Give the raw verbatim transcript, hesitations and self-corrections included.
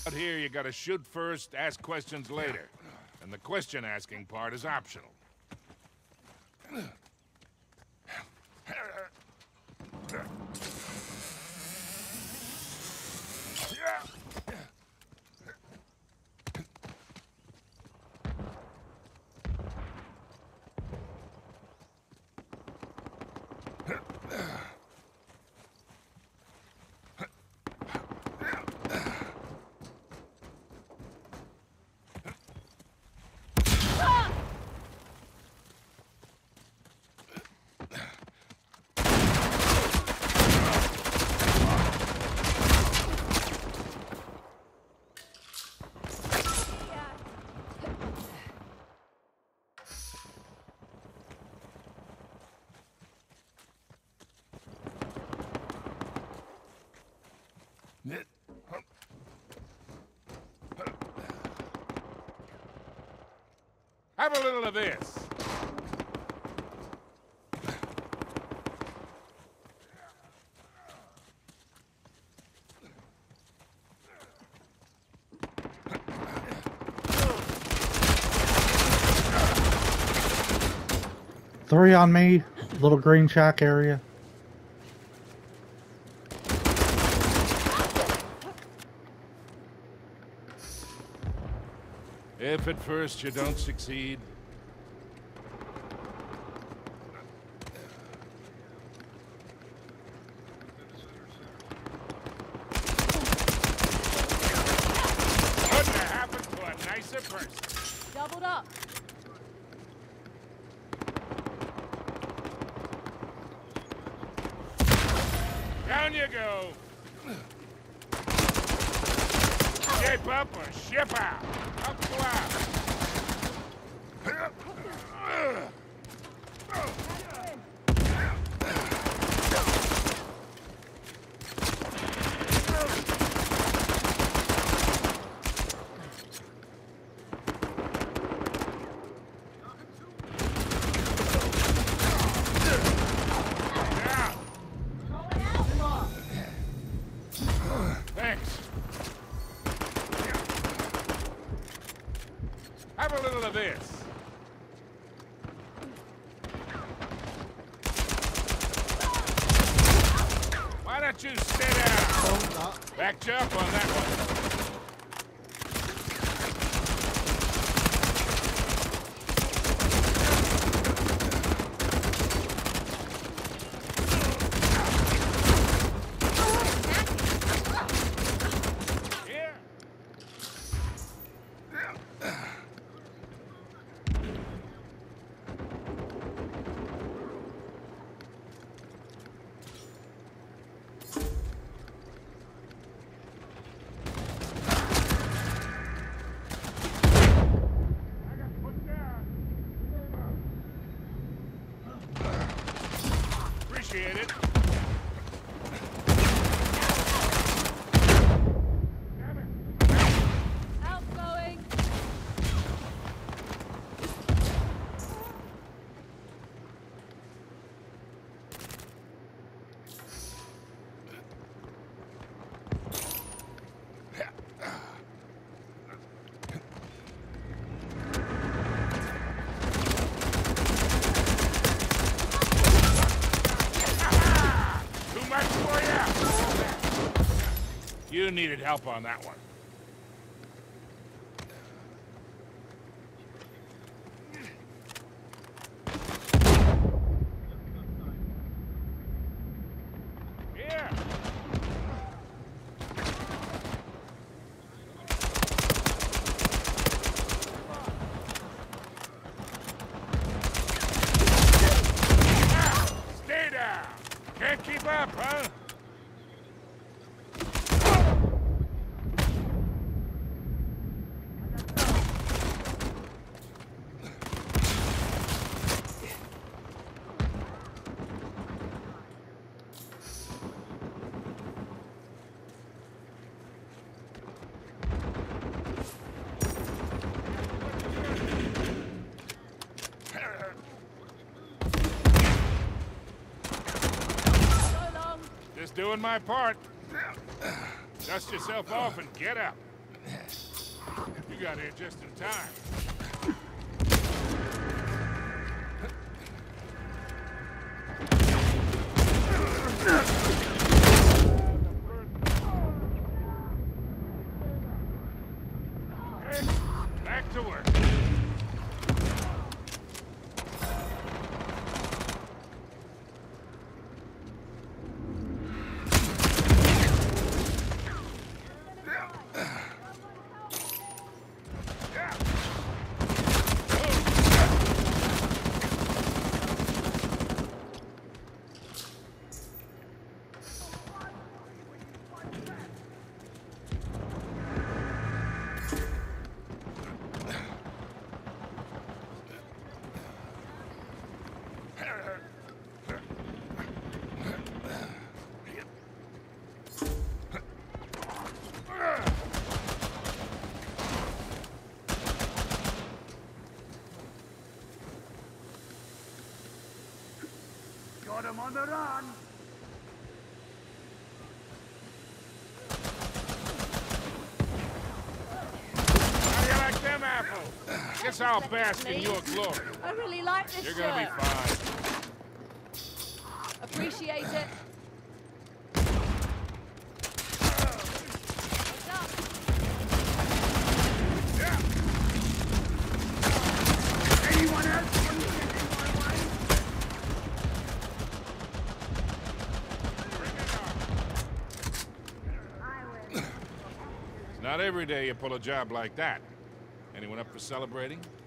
Out here, you gotta shoot first, ask questions later. And the question asking part is optional. Have a little of this. Three on me, little green shack area. If at first you don't succeed, couldn't have happened to a nicer person. Doubled up. Down you go. Shape up or ship out. Up to out. Thanks. Have a little of this. Why don't you stay down? Backed you up on that one. Appreciate it. Outgoing. Too much for you. You needed help on that one. Here. Stay down. Can't keep up, huh? So long. Just doing my part. Dust yourself off and get up. You got here just in time. Back to work. Got him on the run. How do you like them apples? Guess I'll bask in your glory. I really like this You're shirt. gonna be fine. Appreciate it. What's up? Anyone else want to get in my way? It's not every day you pull a job like that. Anyone up for celebrating?